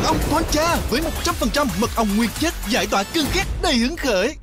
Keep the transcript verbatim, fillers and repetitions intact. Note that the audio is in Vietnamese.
mật ong Thon Cha với một trăm phần trăm mật ong nguyên chất giải tỏa cơn khát đầy hứng khởi.